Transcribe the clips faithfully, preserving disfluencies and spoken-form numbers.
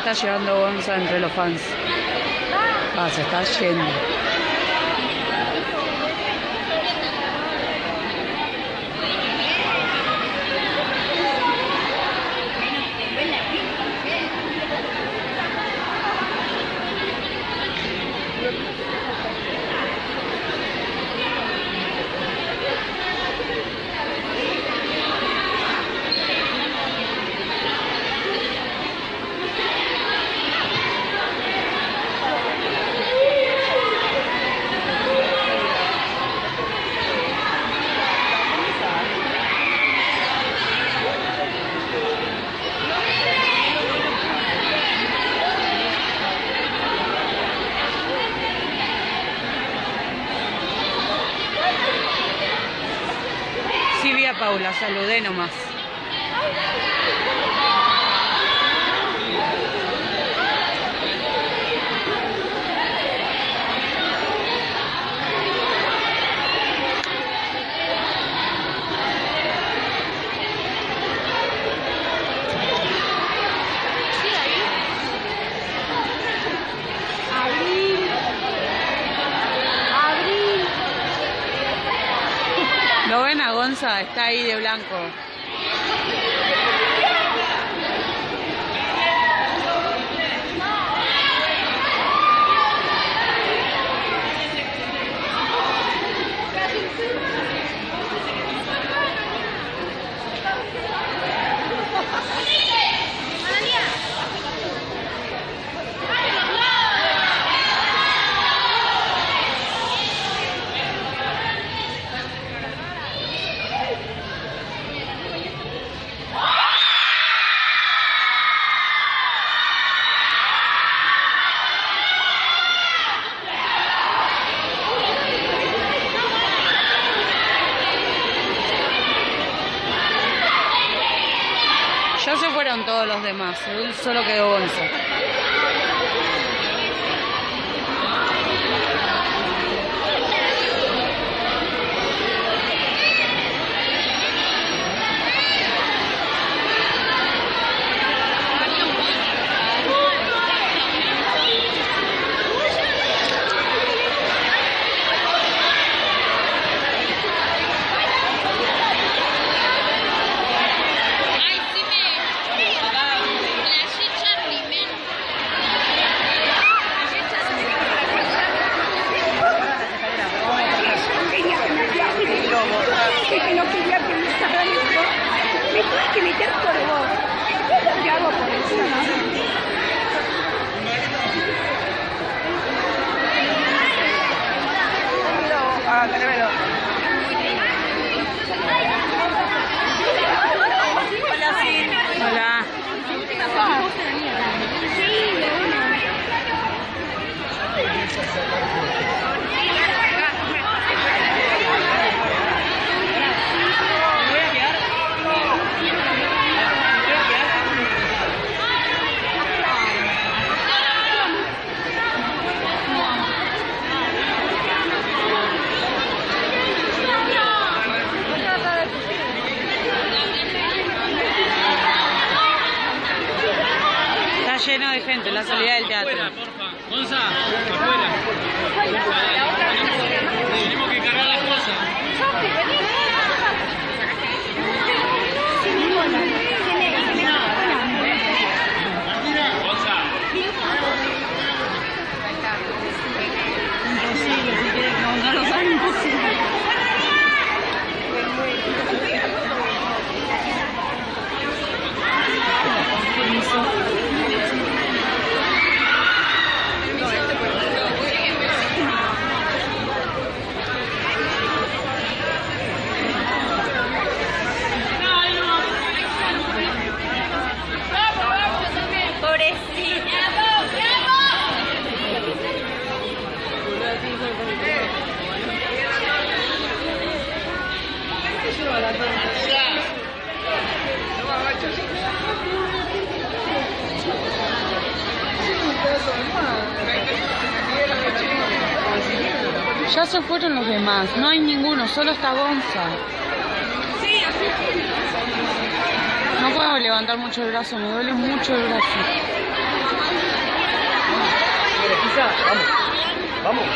está llevando Gonza entre los fans. Ah, se está yendo. Sí, vi a Paula, saludé nomás. ¿Lo ven a Gonza? Está ahí de blanco. Ya se fueron todos los demás, solo quedó Gonza. Que no quería que me sacaran esto, me tuve que meter por vos. ¿Qué hago por eso? Ah, tráemelo. Hola, sí. Hola. Lleno de gente, la salida del teatro. Afuera, porfa. Gonza, afuera. Tenemos que cargar las cosas. Gonza. Imposible, si quieres que no lo saben, imposible. Ya se fueron los demás, no hay ninguno, solo está Gonza. No puedo levantar mucho el brazo, me duele mucho el brazo. Vamos, vamos.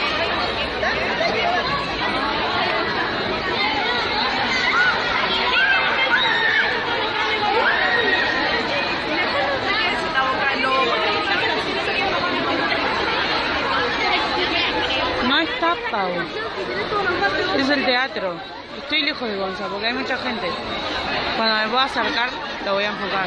No está Pau. Es el teatro. Estoy lejos de Gonza porque hay mucha gente. Cuando me pueda acercar, lo voy a enfocar.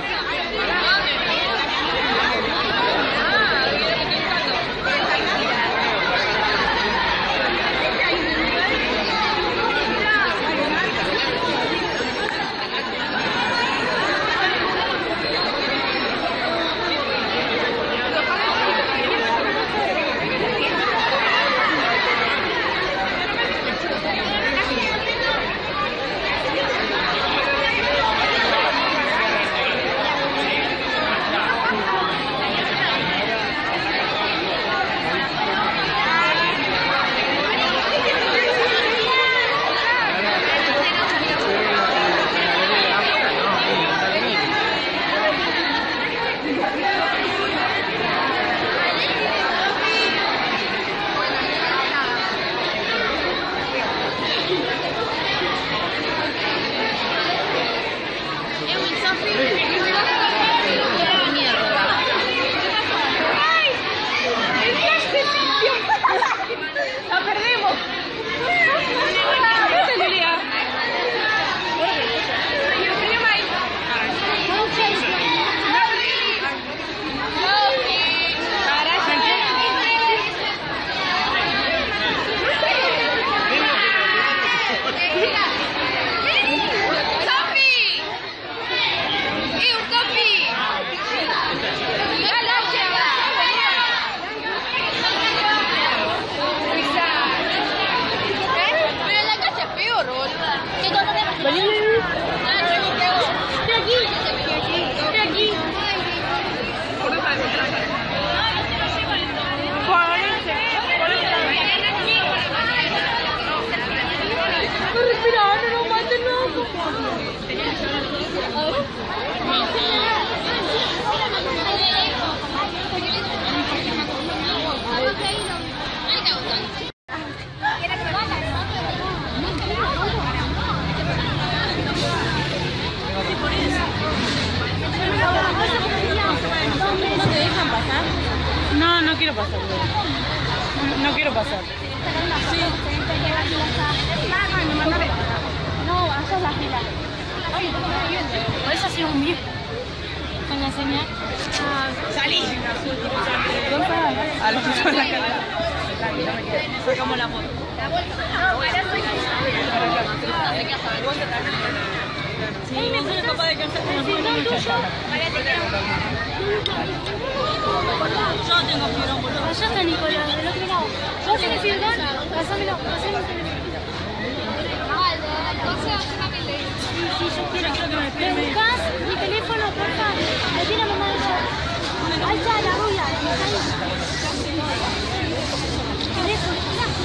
No, no quiero pasar. No, no quiero pasar. No, allá es la fila. Eso ha sido un viejo. Con la señal. ¡Salí! A la persona que Sacamos la foto. Sí, vos sos capaz de quedarse con nosotros. Yo tengo fibrón, boludo. Allá está Nicolás, del otro lado. ¿Vos tenés fibrón? Pásamelo, pásamelo. Sí, sí, yo quiero. ¿Me buscás mi teléfono, porfa? Me tiene mamá de ella. Ahí está, la rubia. Teléfono,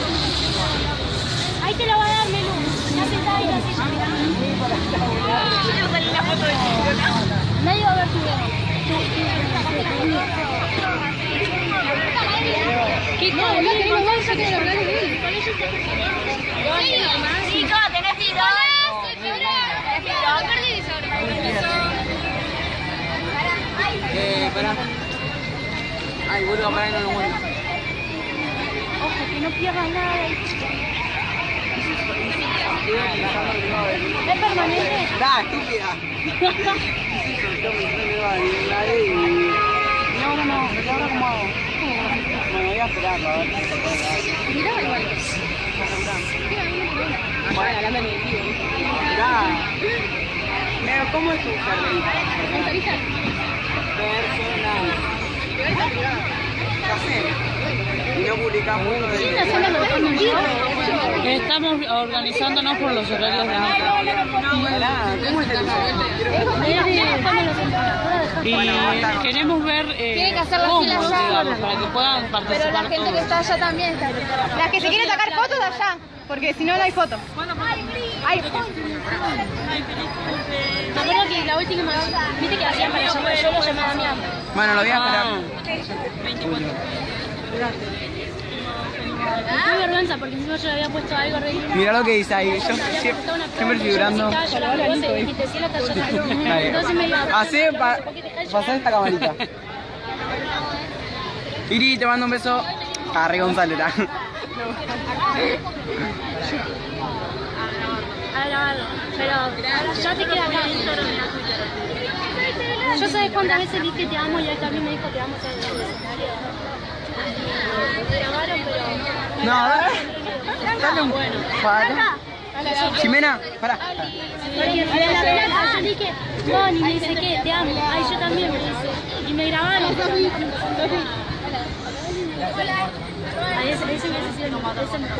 ahí te la va a dar, Menú. Ya sentada ahí la silla, mirá. Quiero salir la foto de chico. Nadie va a ver tu ¿qué no, no tenemos bolsa que lo regalo él. Chicos, ¿tenés fibrón? Hola, soy fibrón. No perdí Eh, pará. Ay, vuelvo a parar y no lo muevo. Ojo, que no pierdas nada. ¿Es permanente? Da, estúpida. No, no, no, ¿y ahora cómo hago? Bueno, voy a esperarlo, a ver. Mirá, igual. Bueno, mirá. Pero, ¿cómo es tu jardín? Personal. Ya sé. Y no publicamos uno de ¿Quién haciendo lo que me dijo? Estamos organizándonos por los horarios de nuestra. ¿Cómo es el Y queremos ver eh, Tienen que hacer la cómo, fila allá. digamos, para que puedan Pero participar la gente todos. que está allá también está preparada. Las que se quieren sacar fotos de allá, porque si no, no hay fotos. Hay Me acuerdo que la última vez, viste que hacían para llamar, yo lo llamé a Damián. Bueno, lo voy a esperar. Ah, Qué vergüenza, porque encima yo le había puesto algo re lindo. Mira lo que dice ahí. Yo siempre, siempre figurando. Yo la pregunta y dijiste, sí, la talla. Dale. Entonces me iba a... Así, pa, pasá esta camarita. Iri, te mando un beso. Arre González. A grabarlo. Pero ya te queda acá. Yo sabes cuántas veces dije te amo y él también me dijo te amo en el escenario. Me grabaron, pero... No, dale. Dale un para. Jimena, pará. Porque en la plaza yo dije, Bonnie me dice que te amo. Ay, yo también me dice. Y me grabaron. Ay, ese, ese me decía, no, ese me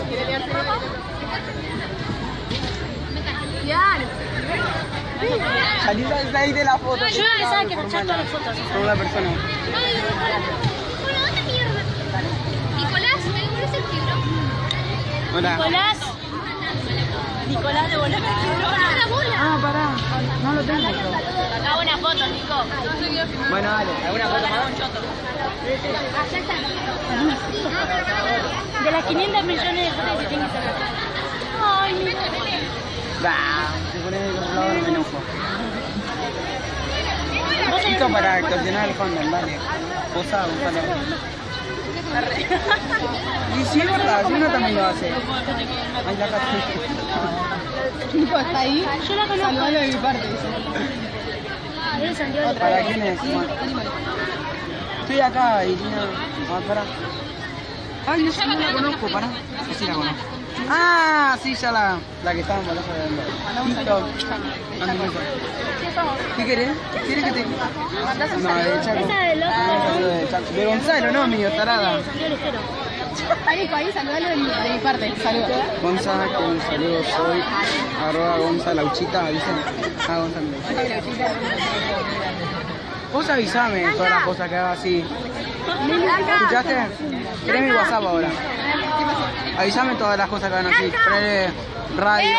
Salí de ahí de la foto. Yo no le sabía que rechazar todas las fotos. Con una persona. Bueno, ¿dónde mierda? Nicolás, ¿me devuelves el libro? Hola. Nicolás. Nicolás, devolveme el libro. Ah, pará. No lo tengo. Acá una foto, Nico. Bueno, dale. ¿Alguna foto más? De las quinientos millones de fotos que tiene que sacar. Ay, mira. Bah, te pones del otro lado, me enojo. Esto para actuacionar el fondo, dale. Posa, Gonzalo. Y sí, es verdad, Yuna también lo hace. Ahí la casi. Nico está ahí. Yo la conozco. Saludalo de mi parte, dice. De Santiago. ¿Para quién es? Estoy acá, Irina. Ah, pará. Ay, no sé, no la conozco, pará. Sí, sí la conozco. Ah, sí, ya la, la que estaba en Balazo de TikTok. Manda un beso. ¿Qué querés? ¿Quieres que te...? No, de Chaco. Esa de loco. Ah, saludo de Chaco. De Gonzalo, no, mío, tarada. De Santiago Estero. Ahí, Nico, ahí, saludalo de mi, de mi parte. Saluda. Gonza, que un saludo soy. Arroba Gonza Lauchita, dicen. Ah, Gonza Lauchita. Vos avisame todas las cosas que haga así. ¿Escuchaste? Querés mi WhatsApp ahora. Avísame todas las cosas que hagan así. Ponele radio.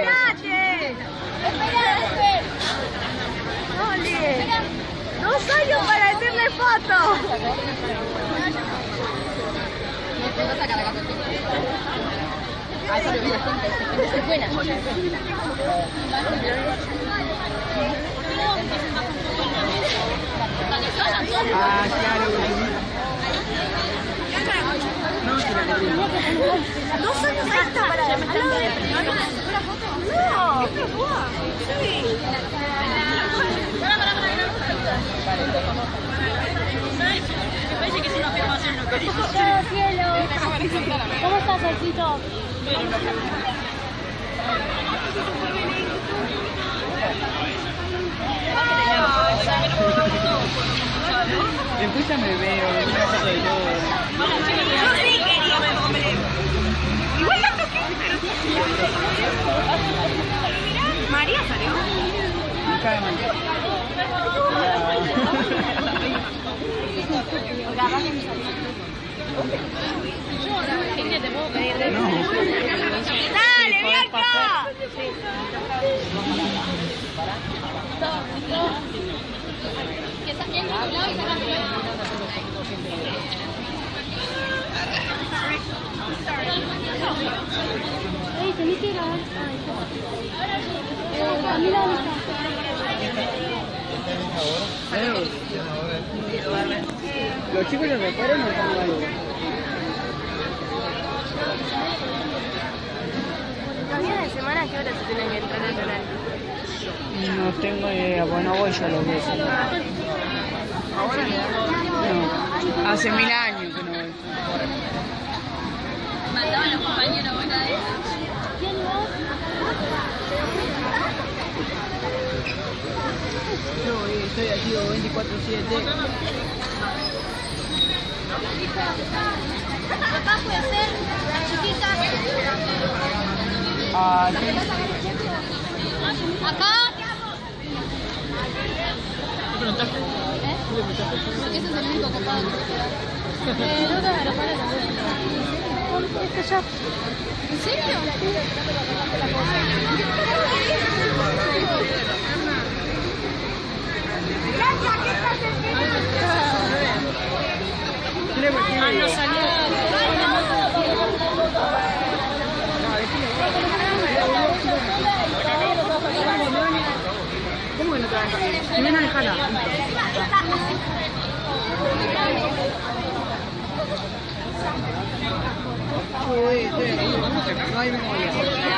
Dos años para hacerle foto. Ah, claro. No, si la tengo. Dos años ahí está para hacerle foto. No, qué guay. Sí. Chao, cielo. ¿Cómo estás, Solcito? Después ya me veo, me una foto de todo. Yo sí quería ver, hombre. Igual la toqué, pero sí. María salió. Nunca de María. No. Dale, Bianca. Que estás viendo a tu lado y sacas tu lado. Ey, tenés que grabar. Eh, Camila, ¿dónde está? Los chicos ya se fueron o están algo. Los días de semana, ¿qué hora se tienen que entrar al canal? No tengo idea, bueno, voy yo los besos. No, hace mil años que no voy. Mandaban los compañeros una vez. ¿Quién vos? Yo estoy activo veinticuatro siete. Papá puede ser chiquita. Ah, sí. Acá. ¿Eh? Porque ese es el único copado. Eh, no te agarras. Este ya. ¿En serio? Ah, no salió. Si ven, déjala. No hay memoria.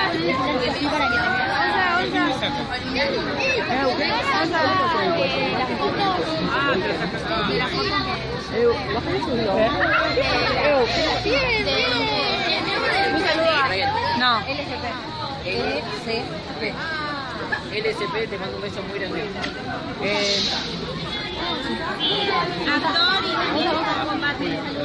No. L C P. L S P, te mando un beso muy grande. Eh, Actor y Gonzalo Combate.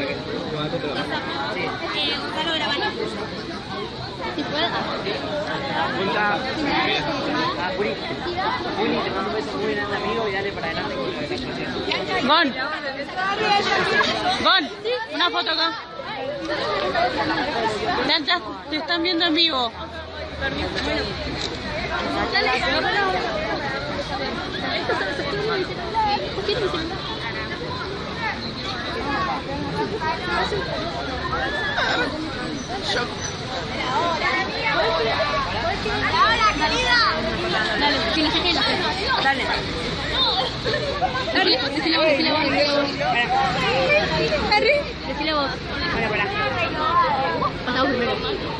sí. Eh, Gonzalo Gravani. Si puedo. Hola. Ah, Juli. Juli, te mando un beso muy grande, amigo, y dale para adelante con la exposición. Gon. Gon. Una foto acá. Ya, ya, te están viendo en vivo. Ahora, querida. Dale, si no se queda. Dale. Dale, decile vos, decile vos. Decile vos. Para, para. Pasa vos primero.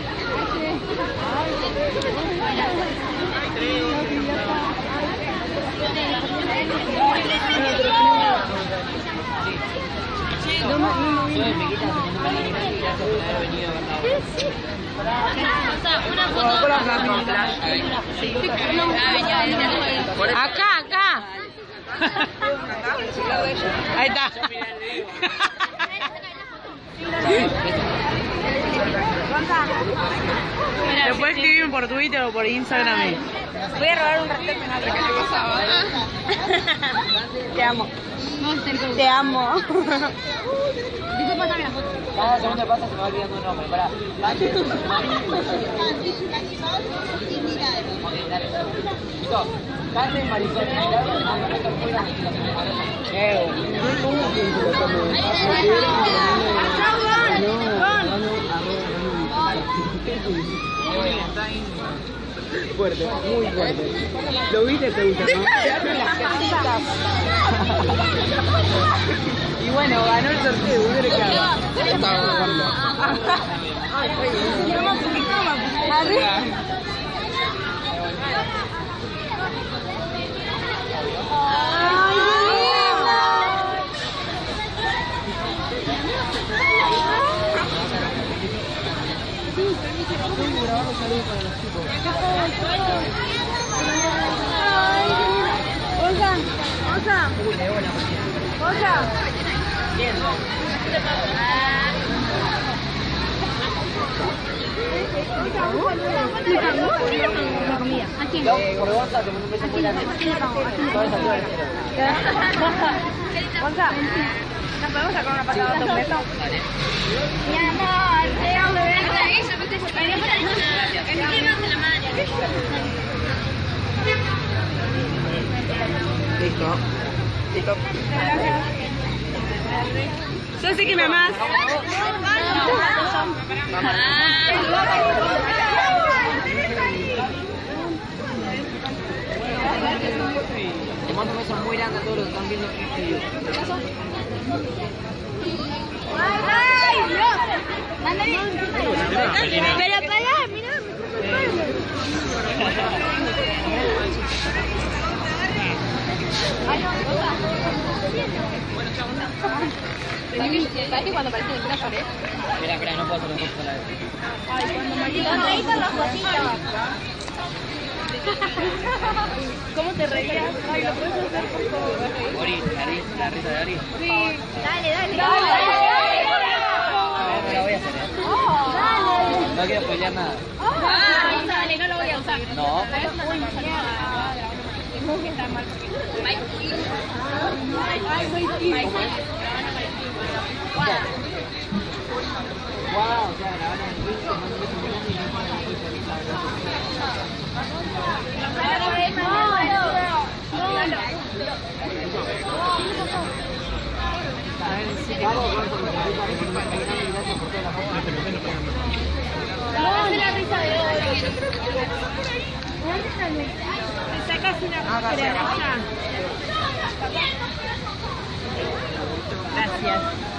Una foto. Acá, acá. Ahí está. Después escriben por Twitter o por Instagram. Voy a robar un ratito con alguien. Te amo. Te amo. Dice, pásame la foto. Cada segundo que pasa se me va olvidando un nombre, pará. Listo. Carmen Marisol. Fuerte, muy fuerte. Lo viste, te gusta, ¿no? Las casitas. Y bueno, ganó el sorteo, ¿qué le queda? Osa, osa, osa. La comida. ¿A quién? Por Gonza, te mando un beso muy grande. Todo eso, todo eso. Gonza, ¿nos podemos sacar una patada de un beso? Mi amor, te amo. Eso, viste, se parece. Gracias. La madre. Listo. Listo. Yo sé que me amás. Te mando un beso muy grande a todos los que están viendo este video. ¡Ay, Dios! Mándale. Pero pará, mira. ¿Sabes que cuando aparece el lloré? Espera, espera, no puedo hacer una foto a la vez. Sonreí por los cositos. ¿Cómo te reías? Ay, ¿lo puedes hacer, por favor? Ori, la, ri- la risa de Ori. Sí. Dale, dale. A ver, no la voy a hacer, ¿eh? No quiero spoilear nada. Ah, dale, no lo voy a usar. No. Wow, o sea, la van a decir, te mando un beso muy grande y no van a Sacas Ah, gracias. Gracias.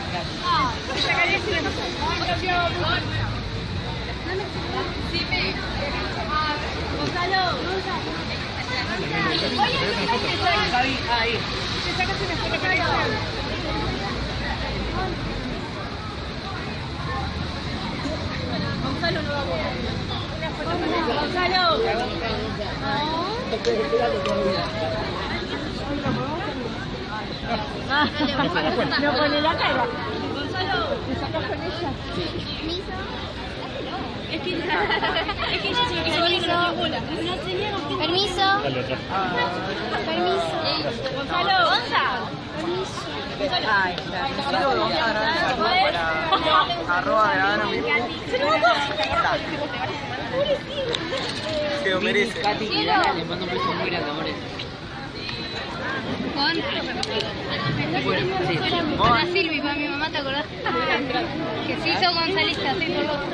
Ahí. Gonzalo no va a poder. Gonzalo. No pone la cara. Gonzalo, ¿te sacas con ella? Sí. Es que es que ella se me quedó con bola. Permiso. Permiso. Gonzalo. Gonzalo. Permiso. Ahí está. Arroba verano. Se lo merece. Katy, mirá, le mando un beso muy grande, amores. Con. Bueno, sí. Para Silvi, para mi mamá, ¿te acordás? Que se hizo Gonzalista, sí, por vos.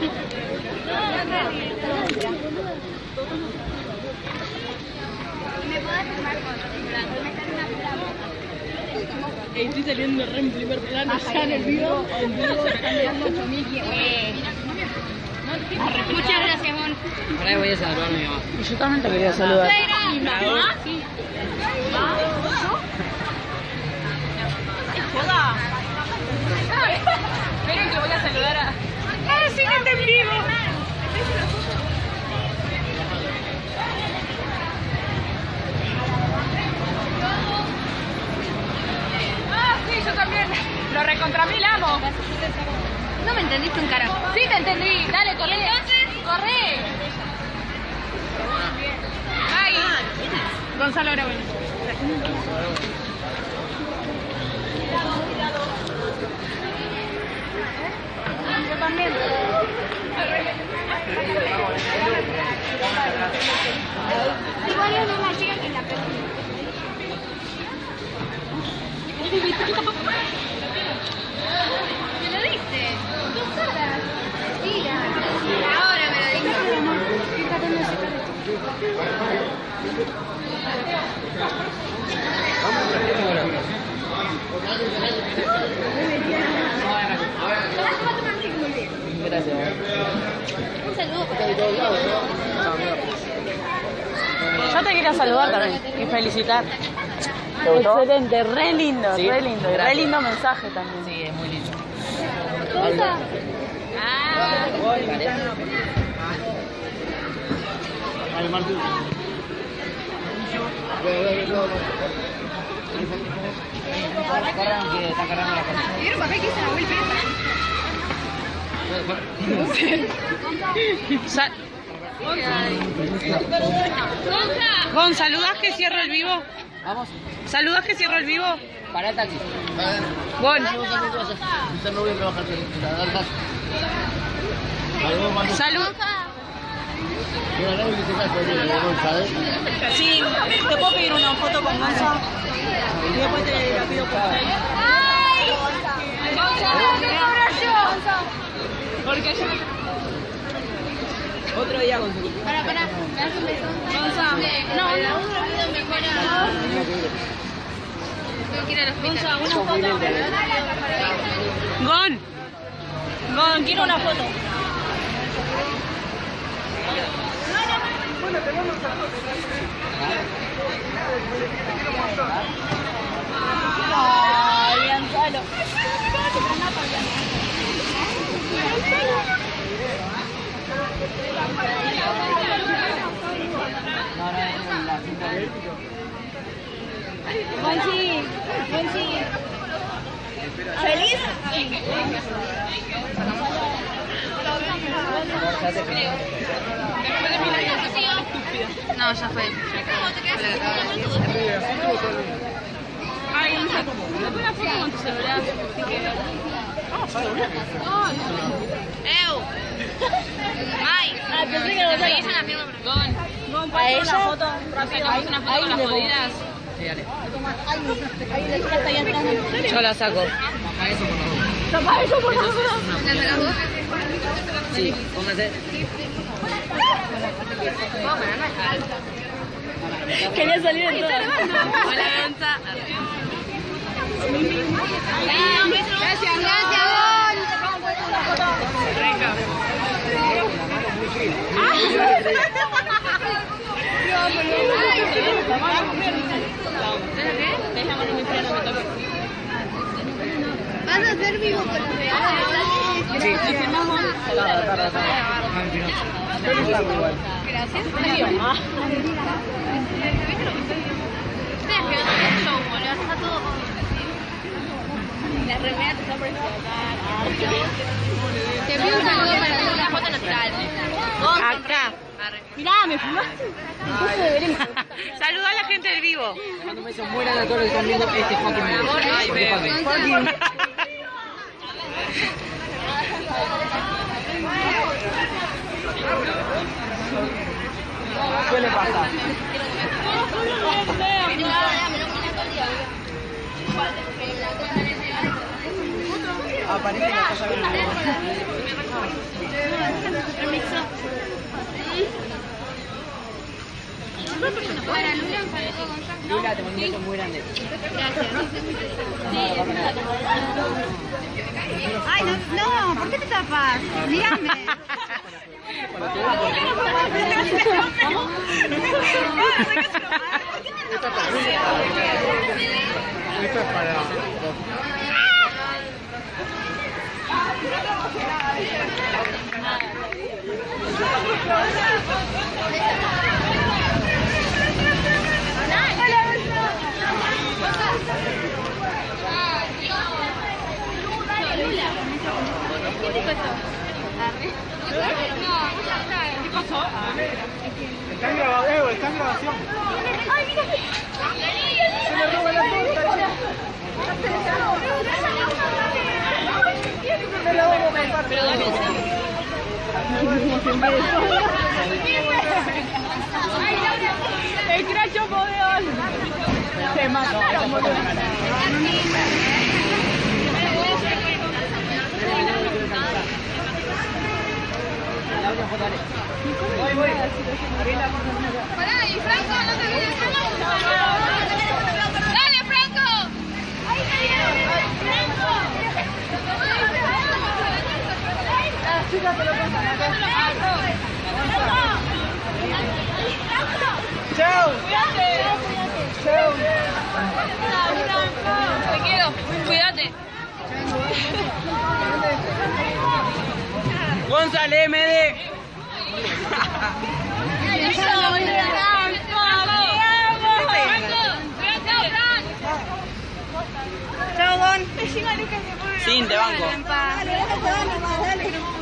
¿Me podés tomar Estoy saliendo re en primer plano. Allá en el vivo. En vivo están mirando ocho mil. Muchas gracias, Mon. Ahora voy a saludar a mi mamá. Y yo también te quería saludar. ¿Y mamá? Sí. ¡Joda! Esperen que voy a saludar a... ¡Ah, sí que está en vivo! ¡Ah, sí, yo también! Lo recontramilamos. No me entendiste un carajo. Sí, te entendí. Dale, corre. Entonces, corre. Ay. Gonzalo Grau. Yo también. Igual es una chica que la perdí. ¿Me lo diste? Dos horas. Mira. Ahora me lo diste. Fíjate en la Gracias. Un saludo para Yo te quería saludar también y felicitar. ¿Te gustó? Excelente, re lindo, Sí, re lindo. Y re gracias. lindo mensaje también. Sí, es muy lindo. Gonza. Vale, Martín. Corran que está cargando la cosa. ¿Vieron papel que se la vuelve? Sa- Gon, ¿saludás que cierro el vivo? Vamos, ¿Saludás que cierro el vivo? para el taxi. Gon, No voy a trabajar. salud. Sí, te puedo pedir una foto con Gonza y después te la pido por ahí. ¡Ay! Gonza, ¿qué abrazo? Porque yo... Otro día con su... Para, para, ¿me das un beso? Gonza, no, no. Tengo que ir al hospital. Gonza, una foto. Gon, Gon, quiero una foto. Ay, Gonzalo. Gonzi, Gonzi. ¿Feliz? No, ya fue. Ay, Gonza, dame una foto con tu celular. ¡Eu! ¡Ay! Ah, pensé que Te seguís en la pierna. Gon, Gon, ¿puedes hacer una foto? Rápido. Ahí- una foto ahí con las le pongo. jodidas. Sí, dale. yo la saco. A eso por favor. Toma eso, por favor. ¿La sacas vos? Sí, póngase. Vamos, Quería salir en todo. Hola, Gonza. Gracias, gracias. ¿Vas a hacer vivo con los reales? Sí. Pero está muy igual. Gracias. Ustedes que no tienen show, boludo. Está todo con... La remera te está por Te pido un saludo para una foto natural. Acá. Mirá, me fumaste. Saluda a la gente del vivo. Le mando un beso muy grande a todos los que están viendo este fucking video. Ay, Porque veo. fucking- Fucking. Suele pasar. Aparece la cosa bien. Para Lula, para todo, Gonzalo. Lula, te mando un beso muy grande. Gracias. Ay, no, no, ¿por qué te tapas? Mírame. Esto es para... ¿Qué tipo esto? No, ¿qué pasó? Está en grabación, está en grabación. ¡Ay, mira! Se le roba la torta, Pero dame El cracho podeol. Te mataron, boludo. Voy, voy. Pará, y Franco, no te olvides. ¡Dale, Franco! ¡Ahí te viene! ¡Franco! Chao. Chao. Te quiero, cuídate. Gonzalo M D. Chau, Gon. Sin, te banco. Dale, dale, dale, dale.